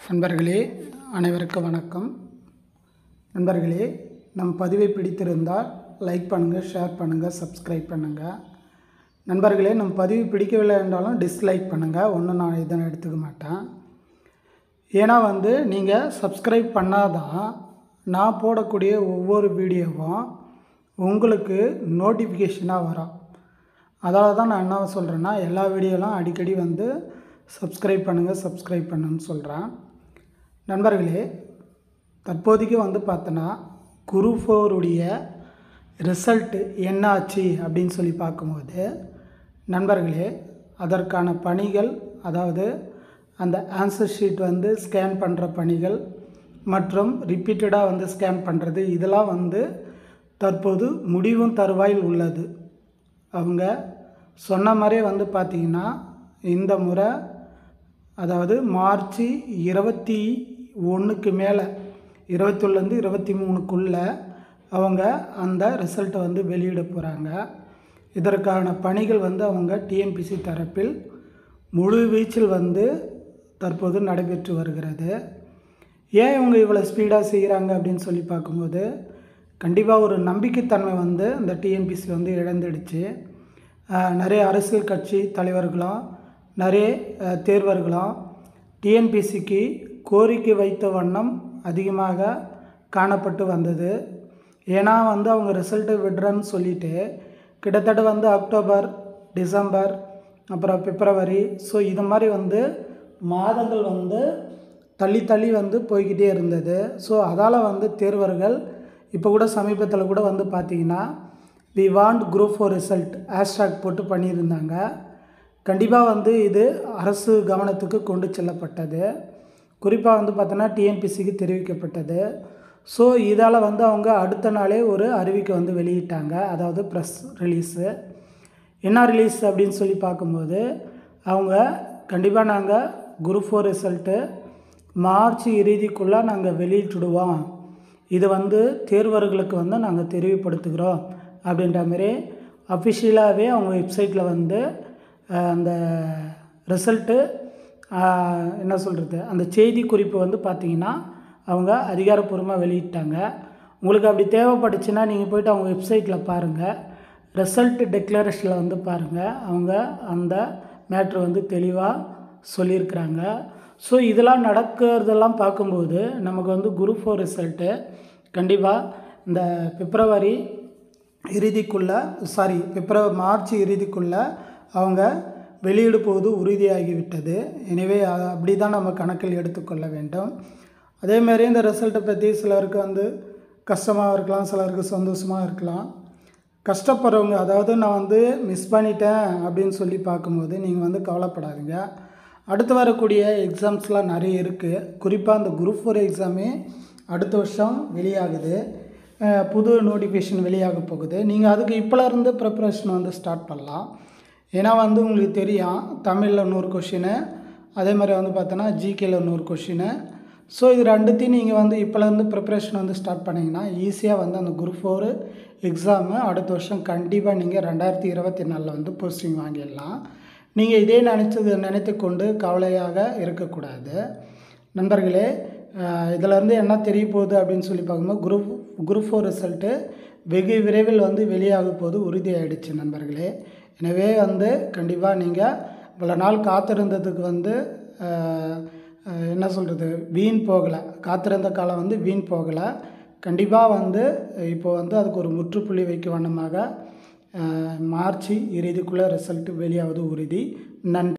நண்பர்களே, அனைவருக்கும் வணக்கம். நண்பர்களே, நம் பதிவை பிடித்திருந்தால் லைக் பண்ணுங்கள், ஷேர் பண்ணுங்கள், சப்ஸ்கிரைப் பண்ணுங்கள். நண்பர்களே, நம் பதிவு பிடிக்கவில்லை என்றாலும் டிஸ்லைக் பண்ணுங்கள். ஒன்றும் நான் இதனை எடுத்துக்க மாட்டேன். ஏன்னா நீங்கள் சப்ஸ்கிரைப் பண்ணாதான் நான் போடக்கூடிய ஒவ்வொரு வீடியோவும் உங்களுக்கு நோட்டிஃபிகேஷனாக வரும். அதால் தான் நான் என்ன சொல்கிறேன்னா, எல்லா வீடியோலாம் அடிக்கடி சப்ஸ்கிரைப் பண்ணுன்னு சொல்கிறேன். நண்பர்களே, தற்போதைக்கு பார்த்தோன்னா குரூப் 4 உடைய ரிசல்ட்டு என்ன ஆச்சு அப்படின்னு சொல்லி பார்க்கும்போது, நண்பர்களே, அதற்கான பணிகள், அதாவது அந்த ஆன்சர் ஷீட் ஸ்கேன் பண்ணுற பணிகள் மற்றும் ரிப்பீட்டடாக ஸ்கேன் பண்ணுறது, இதெல்லாம் தற்போது முடிவும் தருவாயில் உள்ளது. அவங்க சொன்ன மாதிரியே பார்த்திங்கன்னா இந்த முறை, அதாவது மார்ச் 21க்கு மேலே 21லேருந்து 23க்குள்ளே அவங்க அந்த ரிசல்ட்டை வெளியிட போகிறாங்க. இதற்கான பணிகள் அவங்க டிஎன்பிசி தரப்பில் முழு வீச்சில் தற்போது நடைபெற்று வருகிறது. ஏன் இவங்க இவ்வளோ ஸ்பீடாக செய்கிறாங்க அப்படின்னு சொல்லி பார்க்கும்போது, கண்டிப்பாக ஒரு நம்பிக்கைத்தன்மை இந்த டிஎன்பிசி இழந்துடுச்சு. நிறைய அரசியல் கட்சி தலைவர்களும் நிறைய தேர்வர்களும் டிஎன்பிசிக்கு கோரிக்கை வைத்த வண்ணம் அதிகமாக காணப்பட்டு வந்தது. ஏன்னா அவங்க ரிசல்ட்டை விடுறேன்னு சொல்லிவிட்டு கிட்டத்தட்ட அக்டோபர், டிசம்பர், அப்புறம் பிப்ரவரி, ஸோ இது மாதிரி மாதங்கள் தள்ளி போய்கிட்டே இருந்தது. ஸோ அதால் தேர்வர்கள் இப்போ கூட சமீபத்தில் கூட பார்த்திங்கன்னா we want group 4 result hashtag போட்டு பண்ணியிருந்தாங்க. கண்டிப்பாக இது அரசு கவனத்துக்கு கொண்டு செல்லப்பட்டது. குறிப்பாக பார்த்தோன்னா டிஎன்பிசிக்கு தெரிவிக்கப்பட்டது. ஸோ இதால் அவங்க அடுத்த நாளே ஒரு அறிவிக்கை வெளியிட்டாங்க. அதாவது ப்ரெஸ் ரிலீஸு. என்ன ரிலீஸ் அப்படின்னு சொல்லி பார்க்கும்போது, அவங்க கண்டிப்பாக நாங்கள் குரூப் 4 ரிசல்ட்டு மார்ச் இறுதிக்குள்ளே நாங்கள் வெளியிட்டுடுவோம். இது தேர்வர்களுக்கு நாங்கள் தெரிவுபடுத்துகிறோம் அப்படின்ற மாதிரி அஃபிஷியலாகவே அவங்க வெப்சைட்டில் அந்த ரிசல்ட்டு என்ன சொல்கிறது, அந்த செய்தி குறிப்பு பார்த்திங்கன்னா அவங்க அதிகாரப்பூர்வமாக வெளியிட்டாங்க. உங்களுக்கு அப்படி தேவைப்பட்டுச்சுன்னா நீங்கள் போய்ட்டு அவங்க வெப்சைட்டில் பாருங்கள். ரிசல்ட் டெக்ளரேஷனில் பாருங்கள். அவங்க அந்த மேட்ரு தெளிவாக சொல்லியிருக்கிறாங்க. ஸோ இதெல்லாம் நடக்கிறதெல்லாம் பார்க்கும்போது நமக்கு குரூப் 4 ரிசல்ட்டு கண்டிப்பாக இந்த பிப்ரவரி இறுதிக்குள்ளே, மார்ச் இறுதிக்குள்ளே அவங்க வெளியிட போவது உறுதியாகிவிட்டது. எனவே அப்படி தான் நம்ம கணக்கில் எடுத்துக்கொள்ள வேண்டும். அதேமாரி இந்த ரிசல்ட்டை பற்றி சிலருக்கு கஷ்டமாக இருக்கலாம், சிலருக்கு சந்தோஷமாக இருக்கலாம். கஷ்டப்படுறவங்க, அதாவது நான் மிஸ் பண்ணிட்டேன் அப்படின்னு சொல்லி பார்க்கும்போது நீங்கள் கவலைப்படாதீங்க. அடுத்து வரக்கூடிய எக்ஸாம்ஸ்லாம் நிறைய இருக்குது. குறிப்பாக அந்த குரூப் 4 எக்ஸாமே அடுத்த வருஷம் வெளியாகுது. புது நோட்டிஃபிகேஷன் வெளியாக போகுது. நீங்கள் அதுக்கு இப்போலேருந்து ப்ரிப்ரேஷன் ஸ்டார்ட் பண்ணலாம். ஏன்னா உங்களுக்கு தெரியும், தமிழில் 100 கொஷினு, அதே மாதிரி பார்த்தோன்னா ஜிகேல 100 கொஷினு. ஸோ இது ரெண்டுத்தையும் நீங்கள் இப்போலேருந்து ப்ரிப்ரேஷன் ஸ்டார்ட் பண்ணிங்கன்னா ஈஸியாக அந்த குரூப் 4 எக்ஸாமு அடுத்த வருஷம் கண்டிப்பாக நீங்கள் 2024 போஸ்டிங் வாங்கிடலாம். நீங்கள் இதே நினைத்து கொண்டு கவலையாக இருக்கக்கூடாது. நண்பர்களே, இதிலேருந்து என்ன தெரிய போகுது அப்படின்னு சொல்லி பார்க்கும்போது குரூப் 4 ரிசல்ட்டு வெகு விரைவில் வெளியாக போது உறுதியாகிடுச்சு நண்பர்களே. எனவே கண்டிப்பாக நீங்கள் இவ்வளோ நாள் காத்திருந்ததுக்கு என்ன சொல்கிறது, வீண் போகலை. காத்திருந்த காலம் வீண் போகலை. கண்டிப்பாக இப்போது அதுக்கு ஒரு முற்றுப்புள்ளி வைக்க வண்ணமாக மார்ச் இறுதிக்குள்ளே ரிசல்ட்டு வெளியாவது உறுதி. நன்றி.